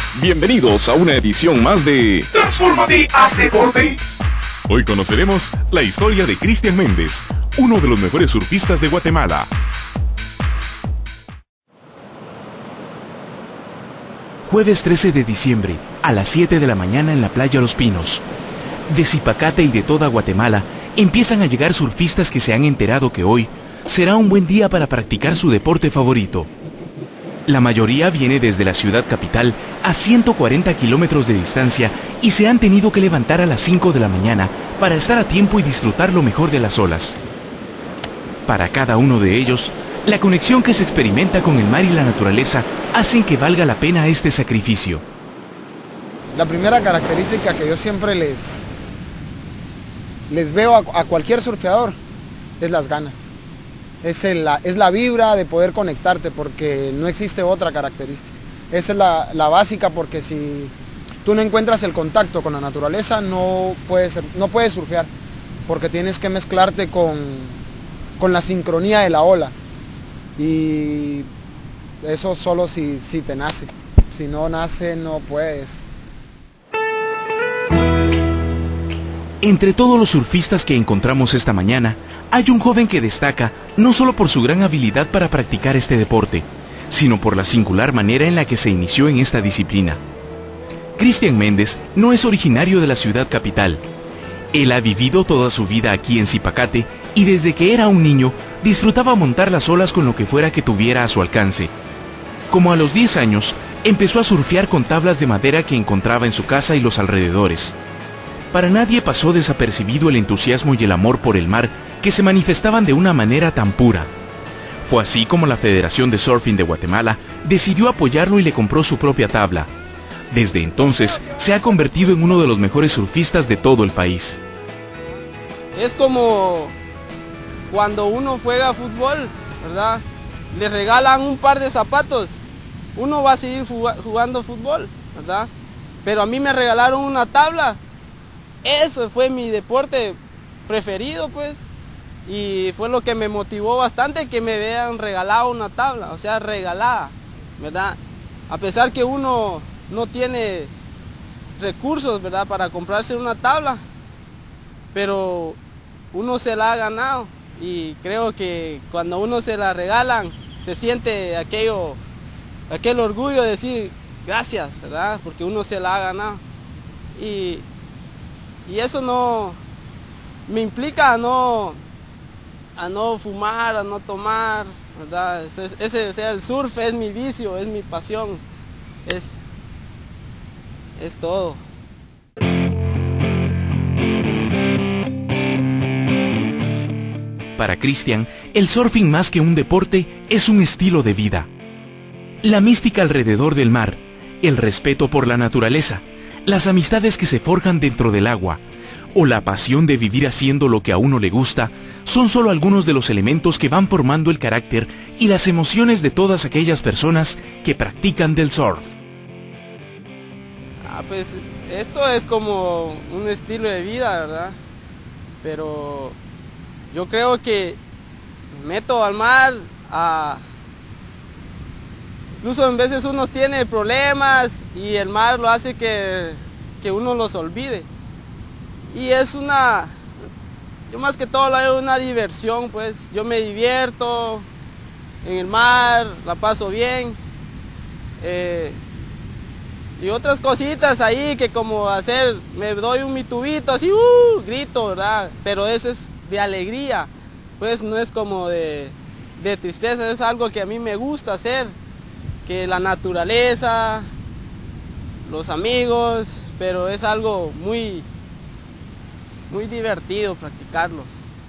Bienvenidos a una edición más de Transfórmate, haz deporte. Hoy conoceremos la historia de Cristian Méndez, uno de los mejores surfistas de Guatemala. Jueves 13 de diciembre, a las 7 de la mañana en la playa Los Pinos. De Zipacate y de toda Guatemala empiezan a llegar surfistas que se han enterado que hoy será un buen día para practicar su deporte favorito. La mayoría viene desde la ciudad capital a 140 kilómetros de distancia y se han tenido que levantar a las 5 de la mañana para estar a tiempo y disfrutar lo mejor de las olas. Para cada uno de ellos, la conexión que se experimenta con el mar y la naturaleza hacen que valga la pena este sacrificio. La primera característica que yo siempre les veo a cualquier surfeador es las ganas. Es la vibra de poder conectarte, porque no existe otra característica. Esa es la básica, porque si tú no encuentras el contacto con la naturaleza, no puedes surfear, porque tienes que mezclarte con la sincronía de la ola. Y eso solo si te nace. Si no nace, no puedes. Entre todos los surfistas que encontramos esta mañana, hay un joven que destaca no solo por su gran habilidad para practicar este deporte, sino por la singular manera en la que se inició en esta disciplina. Cristian Méndez no es originario de la ciudad capital. Él ha vivido toda su vida aquí en Zipacate y desde que era un niño disfrutaba montar las olas con lo que fuera que tuviera a su alcance. Como a los 10 años, empezó a surfear con tablas de madera que encontraba en su casa y los alrededores. Para nadie pasó desapercibido el entusiasmo y el amor por el mar que se manifestaban de una manera tan pura. Fue así como la Federación de Surfing de Guatemala decidió apoyarlo y le compró su propia tabla. Desde entonces se ha convertido en uno de los mejores surfistas de todo el país. Es como cuando uno juega fútbol, ¿verdad? Le regalan un par de zapatos, uno va a seguir jugando fútbol, ¿verdad? Pero a mí me regalaron una tabla. Eso fue mi deporte preferido, pues, y fue lo que me motivó bastante, que me habían regalado una tabla, o sea, regalada, ¿verdad? A pesar que uno no tiene recursos, ¿verdad?, para comprarse una tabla, pero uno se la ha ganado, y creo que cuando uno se la regalan, se siente aquel orgullo de decir gracias, ¿verdad?, porque uno se la ha ganado. Y eso no me implica a no fumar, a no tomar, ¿verdad? O sea, el surf es mi vicio, es mi pasión, es todo. Para Cristian, el surfing más que un deporte es un estilo de vida. La mística alrededor del mar, el respeto por la naturaleza, las amistades que se forjan dentro del agua, o la pasión de vivir haciendo lo que a uno le gusta, son solo algunos de los elementos que van formando el carácter y las emociones de todas aquellas personas que practican del surf. Pues esto es como un estilo de vida, ¿verdad? Pero yo creo que me meto al mar incluso en veces uno tiene problemas y el mar lo hace que uno los olvide. Y yo más que todo lo hago una diversión, pues. Yo me divierto en el mar, la paso bien. Y otras cositas ahí que como me doy mi tubito así, grito, ¿verdad? Pero eso es de alegría, pues no es como de tristeza, es algo que a mí me gusta hacer. Que la naturaleza, los amigos, pero es algo muy divertido practicarlo.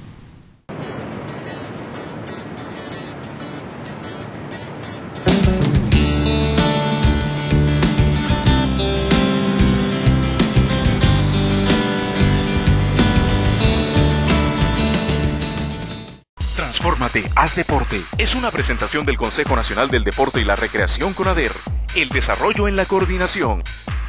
Transfórmate, haz deporte. Es una presentación del Consejo Nacional del Deporte y la Recreación CONADER. El desarrollo en la coordinación.